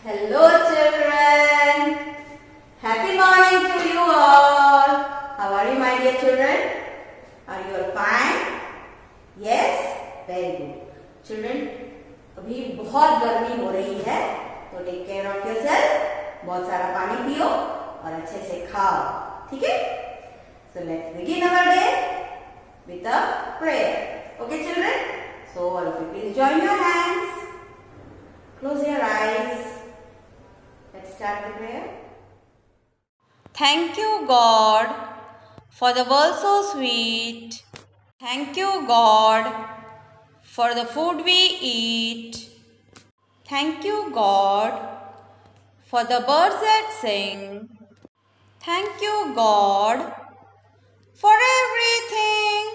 Hello children. Happy morning to you all. How are you my dear children? Are you all fine? Yes? Very good. Children, अभी बहुत गर्मी हो रही है तो टेक केयर ऑफ योरसेल्फ. बहुत सारा पानी पियो और अच्छे से खाओ. ठीक है? So let's begin our day with a prayer. Okay children? So all of you please join your hands. Close your eyes. Let's start the prayer. Thank you, God, for the world so sweet. Thank you, God, for the food we eat. Thank you, God, for the birds that sing. Thank you, God, for everything.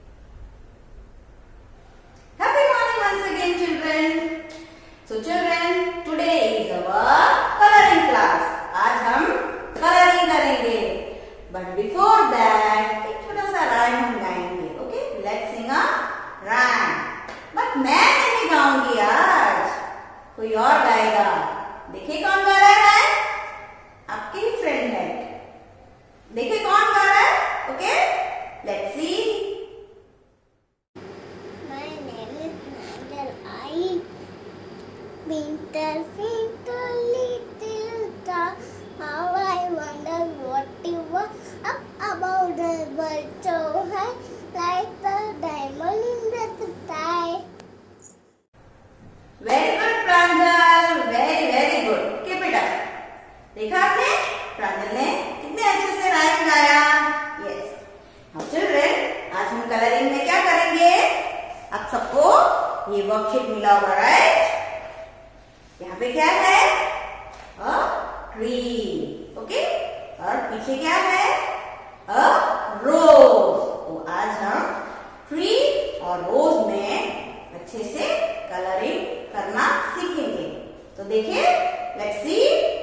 Happy morning once again children. So children, today is our coloring class. आज हम colouring करेंगे. But before that, एक छोटा सा rhyme हम गाएंगे. Okay? Let's sing a rhyme. But मैं नहीं गाऊंगी आज. कोई और गाएगा. देखिए कौन गा रहा है? आपके ही फ्रेंड है. देखिए कौन गा रहा है? Okay? Let's see. My name is Nigel. Winter, winter, little star, how I wonder what you were up above the world so high, like the diamond in the sky. Very good Pranjal. Very good. Keep it up. देखा आपने? प्रांजल ने कितने अच्छे से rhyme गाया. Yes. Now children, आज हम colouring में क्या करेंगे? आप सबको ये वर्कशीट मिला होगा, राइट? यहाँ पे क्या है? A tree. ओके? और पीछे क्या है? अ रोज. तो आज हम ट्री और रोज में अच्छे से कलरिंग करना सीखेंगे. तो देखिए, let's see.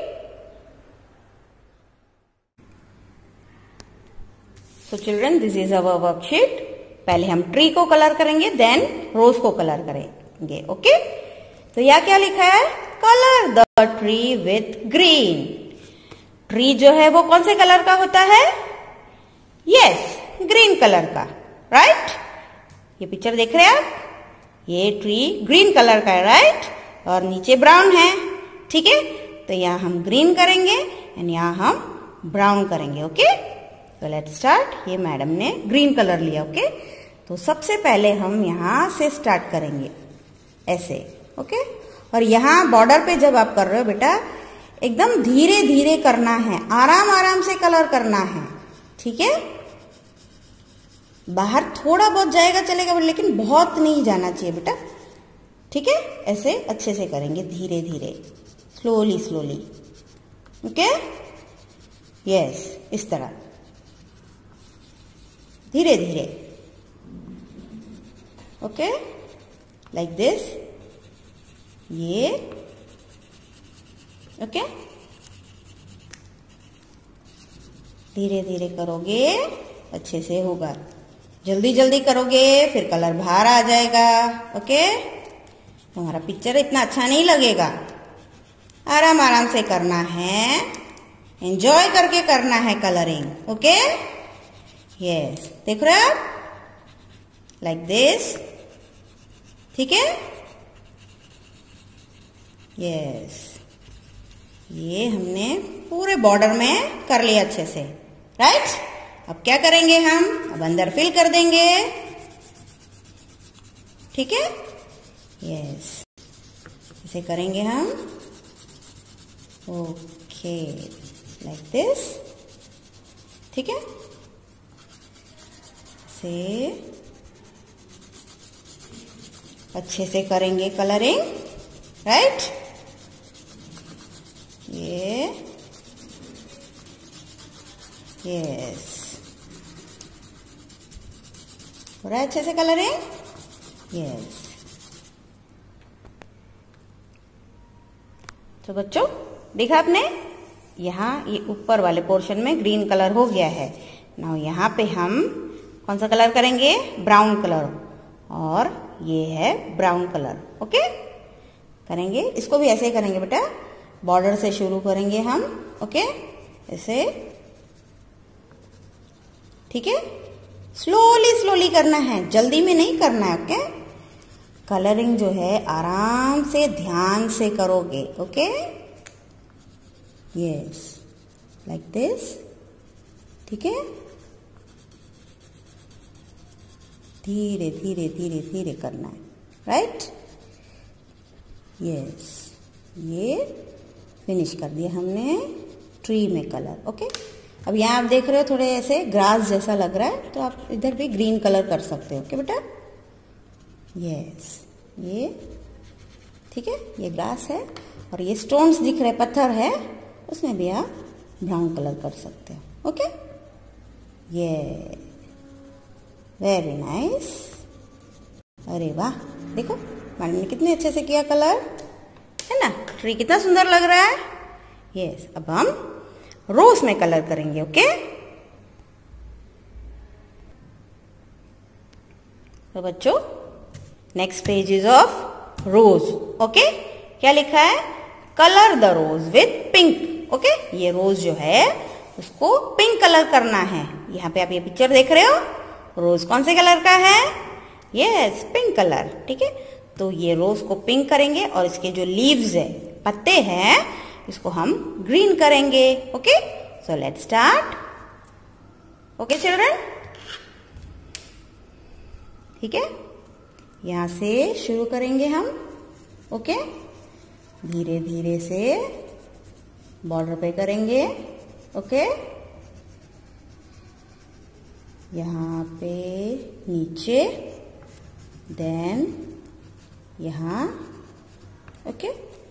So children, this is our worksheet. पहले हम ट्री को कलर करेंगे, देन रोज को कलर करेंगे. ओके? तो यहाँ क्या लिखा है? Colour the tree with green. Tree जो है वो कौन से कलर का होता है? यस, ग्रीन कलर का. राइट? ये पिक्चर देख रहे हैं आप? ये ट्री ग्रीन कलर का है, राइट? और नीचे ब्राउन है. ठीक है? तो यहाँ हम ग्रीन करेंगे एंड यहाँ हम ब्राउन करेंगे. ओके? तो लेट्स स्टार्ट. ये मैडम ने ग्रीन कलर लिया. ओके? तो सबसे पहले हम यहाँ से स्टार्ट करेंगे, ऐसे. ओके? और यहाँ बॉर्डर पे जब आप कर रहे हो बेटा, एकदम धीरे धीरे करना है, आराम आराम से कलर करना है. ठीक है? बाहर थोड़ा बहुत जाएगा चलेगा, लेकिन बहुत नहीं जाना चाहिए बेटा. ठीक है? ऐसे अच्छे से करेंगे, धीरे धीरे, स्लोली स्लोली. ओके? यस, इस तरह धीरे धीरे. ओके? Like this. ये ओके? धीरे धीरे करोगे, अच्छे से होगा. जल्दी जल्दी करोगे फिर कलर बाहर आ जाएगा. ओके? तुम्हारा पिक्चर इतना अच्छा नहीं लगेगा. आराम आराम से करना है, एंजॉय करके करना है कलरिंग. ओके? यस, देख रहे हो आप? Like this. ठीक है? यस, ये हमने पूरे बॉर्डर में कर लिया अच्छे से. राइट? अब क्या करेंगे हम? अब अंदर फिल कर देंगे. ठीक है? यस, ऐसे करेंगे हम. Okay, like this. ठीक है? से अच्छे से करेंगे कलरिंग. राइट? ये यस, हो रहा है अच्छे से कलरिंग. यस. तो बच्चों, देखा आपने? यहाँ ये ऊपर वाले पोर्शन में ग्रीन कलर हो गया है. नाउ यहाँ पे हम कौन सा कलर करेंगे? Brown colour. और ये है ब्राउन कलर. ओके? करेंगे, इसको भी ऐसे ही करेंगे बेटा. बॉर्डर से शुरू करेंगे हम, ओके, ऐसे, ठीक है। स्लोली स्लोली करना है, जल्दी में नहीं करना है, ओके। कलरिंग जो है आराम से ध्यान से करोगे, ओके। यस, लाइक दिस, ठीक है। धीरे धीरे धीरे धीरे करना है, राइट। यस, ये फिनिश कर दिया हमने ट्री में कलर, ओके। अब यहाँ आप देख रहे हो थोड़े ऐसे ग्रास जैसा लग रहा है, तो आप इधर भी ग्रीन कलर कर सकते हो, ओके बेटा। यस, ये ठीक है, ये ग्रास है और ये स्टोन्स दिख रहे, पत्थर है, उसमें भी आप ब्राउन कलर कर सकते हो, ओके। ये वेरी नाइस। अरे वाह, देखो मैडम ने कितने अच्छे से किया कलर, है ना। ट्री कितना सुंदर लग रहा है। यस, अब हम रोज में कलर करेंगे, ओके। तो बच्चों, next page is of rose, okay. क्या लिखा है? Colour the rose with pink, okay. ये रोज जो है उसको पिंक कलर करना है। यहाँ पे आप ये पिक्चर देख रहे हो, रोज कौन से कलर का है? यस, पिंक कलर, ठीक है। तो ये रोज को पिंक करेंगे और इसके जो लीव्स है, पत्ते हैं, इसको हम ग्रीन करेंगे, okay. So let's start, okay children, ठीक है। यहां से शुरू करेंगे हम, ओके। धीरे धीरे से बॉर्डर पे करेंगे, ओके। यहाँ पे नीचे, देन यहाँ, ओके।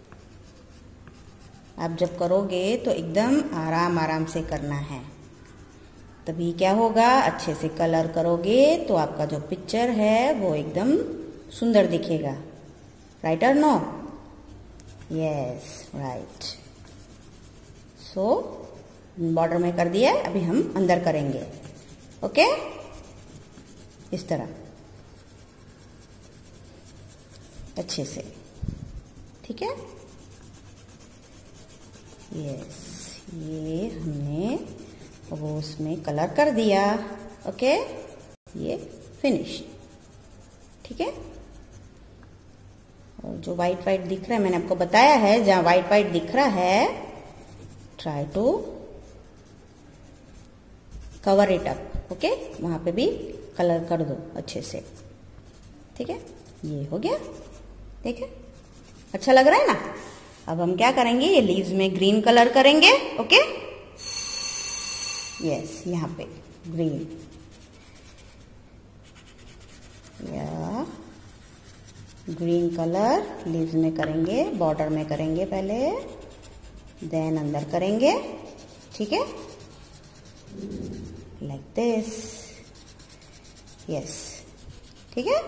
आप जब करोगे तो एकदम आराम आराम से करना है, तभी क्या होगा, अच्छे से कलर करोगे तो आपका जो पिक्चर है वो एकदम सुंदर दिखेगा, राइट और no? Yes, right. So border में कर दिया, अभी हम अंदर करेंगे, ओके। इस तरह अच्छे से, ठीक है। यस, ये हमने रोज में कलर कर दिया, ओके। ये फिनिश, ठीक है। और जो वाइट वाइट दिख रहा है, मैंने आपको बताया है, जहां वाइट वाइट दिख रहा है, try to cover it up, okay. वहां पे भी कलर कर दो अच्छे से, ठीक है। ये हो गया, देखिए अच्छा लग रहा है ना। अब हम क्या करेंगे, ये लीव्स में ग्रीन कलर करेंगे, ओके। यस, यहाँ पे ग्रीन, या ग्रीन कलर लीव्स में करेंगे, बॉर्डर में करेंगे पहले, देन अंदर करेंगे, ठीक है, लाइक दिस। यस, ठीक है।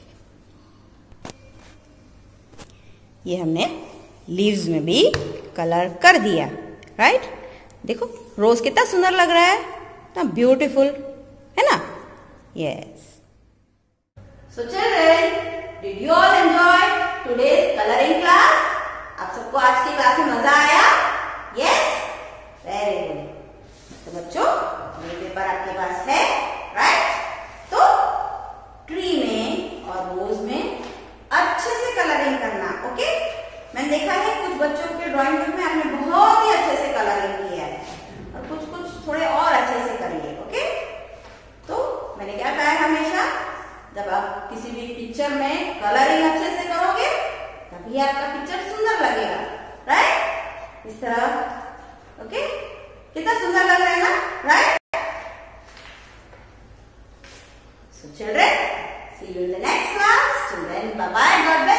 ये हमने लीव्स में भी कलर कर दिया, राइट। देखो रोज कितना सुंदर लग रहा है ना, ब्यूटीफुल, है ना। Yes. So children, did you all enjoy today's colouring class? आप सबको आज की क्लास में मजा आया? Yes, very good. तो बच्चों, ये पेपर आपके पास है, राइट। तो ट्री में और रोज में अच्छे से कलरिंग करना, ओके। मैंने देखा है कुछ बच्चों के ड्राइंग बुक में आपने बहुत ही अच्छे से कलरिंग किया है और कुछ कुछ थोड़े और अच्छे से करिए, ओके। तो मैंने क्या कहा है, हमेशा जब आप किसी भी पिक्चर में कलरिंग अच्छे से करोगे तभी आपका पिक्चर सुंदर लगेगा, राइट। इस तरह, ओके। कितना सुंदर लग रहा है ना, right. So children, see you in the next class. Till then, bye bye. God bless.